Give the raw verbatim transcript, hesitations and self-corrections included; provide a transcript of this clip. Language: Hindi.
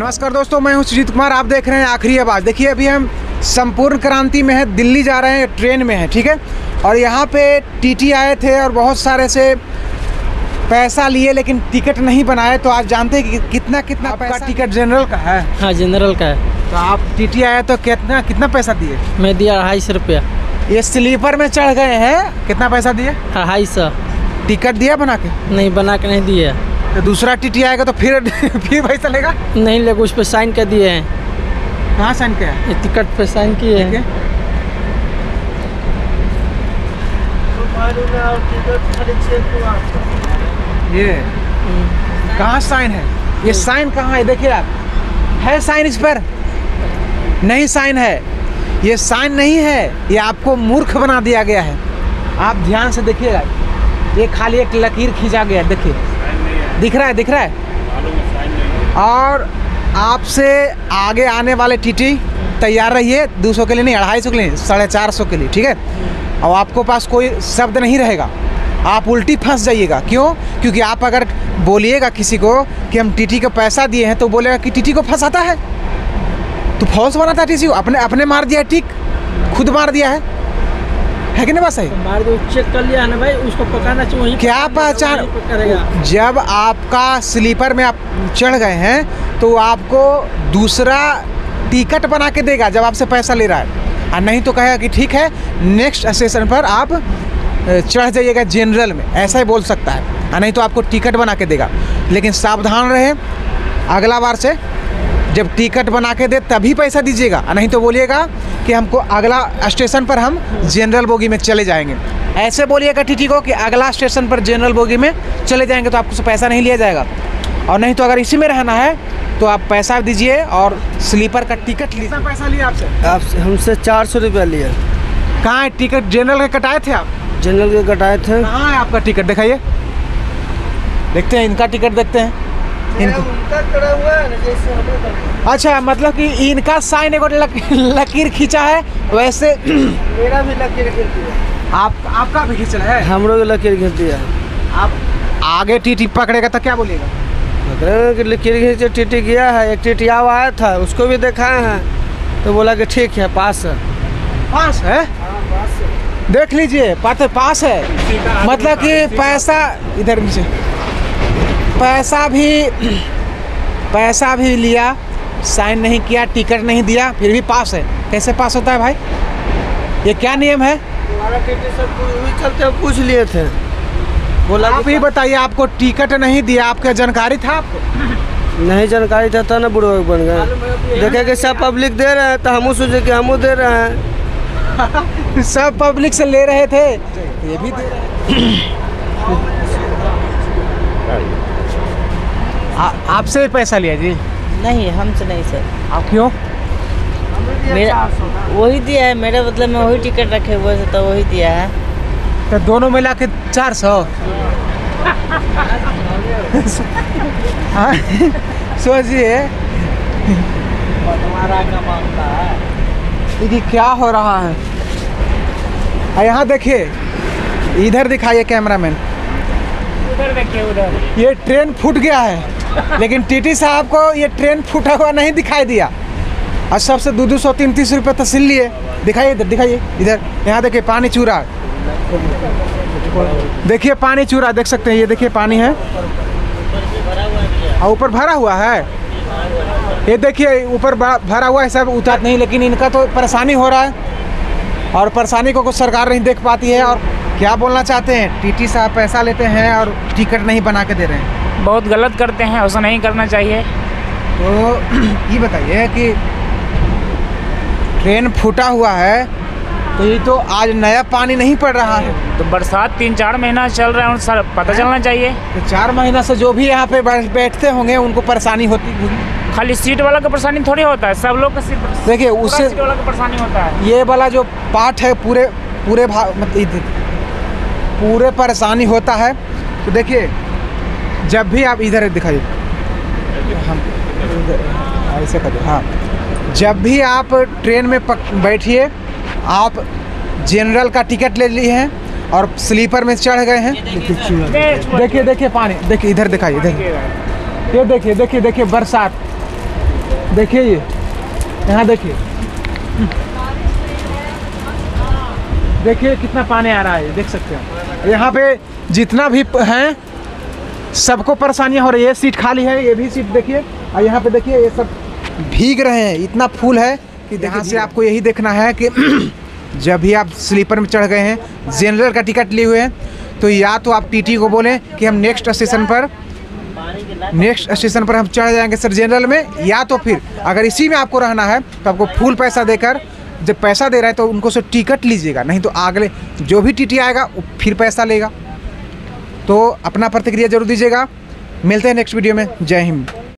नमस्कार दोस्तों, मैं हूं सुजीत कुमार। आप देख रहे हैं आखिरी आवाज़। देखिए अभी हम संपूर्ण क्रांति में है, दिल्ली जा रहे हैं, ट्रेन में है, ठीक है। और यहाँ पे टीटी आए थे और बहुत सारे से पैसा लिए लेकिन टिकट नहीं बनाए। तो आप जानते हैं कि कितना कितना पैसा टिकट जनरल का है? हाँ, जनरल का है। तो आप टीटी आए तो कितना कितना पैसा दिए? मैं दिया अढ़ाई सौ रुपया। ये स्लीपर में चढ़ गए हैं, कितना पैसा दिए? अढ़ाई सौ। टिकट दिया बना के? नहीं, बना के नहीं दिए। तो दूसरा टीटी आएगा तो फिर फिर पैसा लेगा? नहीं लेगा, उस पर साइन कर दिए हैं। कहाँ साइन किया है? टिकट पे साइन किए हैं। ये कहाँ साइन है? ये साइन कहाँ है? देखिए आप, है साइन इस पर? नहीं साइन है, ये साइन नहीं है। ये आपको मूर्ख बना दिया गया है। आप ध्यान से देखिएगा, ये खाली एक लकीर खींचा गया है। देखिए, दिख रहा है, दिख रहा है। और आपसे आगे आने वाले टीटी तैयार रहिए, दो सौ के लिए नहीं, अढ़ाई सौ के लिए, साढ़े चार सौ के लिए, ठीक है। और आपको पास कोई शब्द नहीं रहेगा, आप उल्टी फंस जाइएगा। क्यों? क्योंकि आप अगर बोलिएगा किसी को कि हम टीटी को पैसा दिए हैं तो बोलेगा कि टीटी को फंसाता है, तो फॉल्स बनाता है टीटी को। अपने अपने मार दिया, टिक खुद मार दिया है, है कि नहीं? बस है, मार दो, चेक कर लिया ना भाई, उसको पकाना चाहिए। क्या पहचान? जब आपका स्लीपर में आप चढ़ गए हैं तो आपको दूसरा टिकट बना के देगा जब आपसे पैसा ले रहा है, और नहीं तो कहेगा कि ठीक है नेक्स्ट स्टेशन पर आप चढ़ जाइएगा जनरल में, ऐसा ही बोल सकता है। और नहीं तो आपको टिकट बना के देगा। लेकिन सावधान रहे, अगला बार से जब टिकट बना के दे तभी पैसा दीजिएगा, और नहीं तो बोलिएगा कि हमको अगला स्टेशन पर हम जनरल बोगी में चले जाएंगे। ऐसे बोलिएगा टीटी को कि अगला स्टेशन पर जनरल बोगी में चले जाएंगे, तो आपको पैसा नहीं लिया जाएगा। और नहीं तो अगर इसी में रहना है तो आप पैसा दीजिए और स्लीपर का टिकट लीजिए। कितना पैसा लिया आपसे? आपसे हमसे चार सौ रुपया लिया। कहाँ है टिकट? जनरल के कटाए थे आप? जनरल के कटाए थे। कहाँ है आपका टिकट? दिखाइए, देखते हैं इनका टिकट, देखते हैं इनको। हुआ है ना, जैसे अच्छा, मतलब कि इनका साइन एक लक, लकीर खींचा है, वैसे मेरा भी लकीर खींच दिया। आप आपका भी खींचा है? हमरो के लकीर खींच दिया। आप आगे टीटी पकड़ेगा तो क्या बोलिएगा? लकीर खींच टीटी गया है, एक टीटी आया था, उसको भी दिखाए हैं तो बोला कि ठीक है, पास है। पास है? हाँ, पास है। देख लीजिए, पाते पास है, मतलब कि पैसा इधर नीचे, पैसा भी पैसा भी लिया, साइन नहीं किया, टिकट नहीं दिया, फिर भी पास है। कैसे पास होता है भाई? ये क्या नियम है? हमारा टीटी सब चलते पूछ लिए थे, बोला आप ही बताइए, आपको टिकट नहीं दिया, आपका जानकारी था? आपको नहीं जानकारी था, तो ना बुढ़ो बन गए। देखे कि सब पब्लिक दे रहे हैं तो हमू सोचे कि हमू दे रहे हैं। सब पब्लिक से ले रहे थे, ये भी दे रहे हैं। आ, आपसे पैसा लिया जी? नहीं, हमसे नहीं सर। आप क्यों? मेरा वही दिया है, मेरा मतलब मैं वही टिकट रखे हुए थे तो वही दिया है। तो दोनों मिला के चार सौ। सोचिए ये क्या हो रहा है। यहाँ देखिए, इधर दिखाइए कैमरामैन, उधर देखिए, उधर ये ट्रेन फूट गया है, लेकिन टीटी साहब को ये ट्रेन फूटा हुआ नहीं दिखाई दिया। और सबसे दो दो सौ तीन तीस रुपये तहसील लिए। दिखाइए इधर, दिखाइए इधर, यहाँ देखिए पानी चूरा, देखिए पानी चूरा, देख सकते हैं, ये देखिए पानी है और ऊपर भरा हुआ है। ये देखिए ऊपर भरा हुआ है, सब उतर नहीं, लेकिन इनका तो परेशानी हो रहा है और परेशानी को कुछ सरकार नहीं देख पाती है। और क्या बोलना चाहते हैं? टीटी साहब पैसा लेते हैं और टिकट नहीं बना के दे रहे हैं, बहुत गलत करते हैं, ऐसा नहीं करना चाहिए। तो ये बताइए कि ट्रेन फूटा हुआ है तो ये तो आज नया पानी नहीं पड़ रहा है, तो बरसात तीन चार महीना चल रहा है, सर पता चलना चाहिए। तो चार महीना से जो भी यहाँ पे बैठते होंगे उनको परेशानी होती होगी। खाली सीट वाला का परेशानी थोड़ी होता है, सब लोग का सीट, देखिए उससे सीट वाला का परेशानी होता है। ये वाला जो पार्ट है पूरे पूरे मतलब पूरे परेशानी होता है। तो देखिए जब भी आप इधर दिखाइए, हम ऐसे कर दो, हाँ, जब भी आप ट्रेन में बैठिए, आप जनरल का टिकट ले लिए हैं और स्लीपर में चढ़ गए हैं। देखिए देखिए पानी, देखिए इधर दिखाइए, देखिए ये देखिए देखिए देखिए बरसात, देखिए ये यहाँ देखिए, देखिए कितना पानी आ रहा है, देख सकते हैं। यहाँ पे जितना भी हैं सबको परेशानियाँ हो रही है। सीट खाली है, ये भी सीट देखिए, और यहाँ पे देखिए ये सब भीग रहे हैं, इतना फूल है कि यहाँ से आपको यही देखना है कि जब भी आप स्लीपर में चढ़ गए हैं, जनरल का टिकट लिए हुए हैं, तो या तो आप टीटी को बोलें कि हम नेक्स्ट स्टेशन पर नेक्स्ट स्टेशन पर हम चढ़ जाएंगे सर जनरल में, या तो फिर अगर इसी में आपको रहना है तो आपको फुल पैसा देकर, जब पैसा दे रहा है तो उनको से टिकट लीजिएगा, नहीं तो अगले जो भी टीटी आएगा वो फिर पैसा लेगा। तो अपना प्रतिक्रिया जरूर दीजिएगा। मिलते हैं नेक्स्ट वीडियो में। जय हिंद।